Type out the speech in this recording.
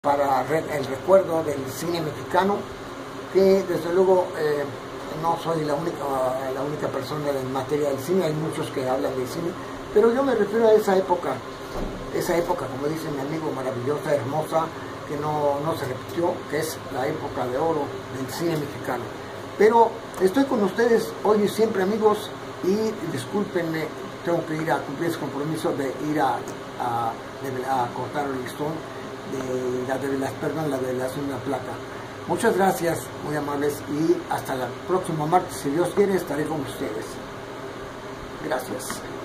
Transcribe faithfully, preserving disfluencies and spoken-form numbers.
para el recuerdo del cine mexicano, que desde luego eh, no soy la única, la única persona en materia del cine, hay muchos que hablan de cine, pero yo me refiero a esa época, esa época, como dice mi amigo, maravillosa, hermosa, que no, no se repitió, que es la época de oro del cine mexicano. Pero estoy con ustedes hoy y siempre, amigos, y discúlpenme, tengo que ir a cumplir ese compromiso de ir a, a, a cortar el listón de la de las perdón, la de la segunda placa. Muchas gracias, muy amables, y hasta el próximo martes, si Dios quiere, estaré con ustedes. Gracias.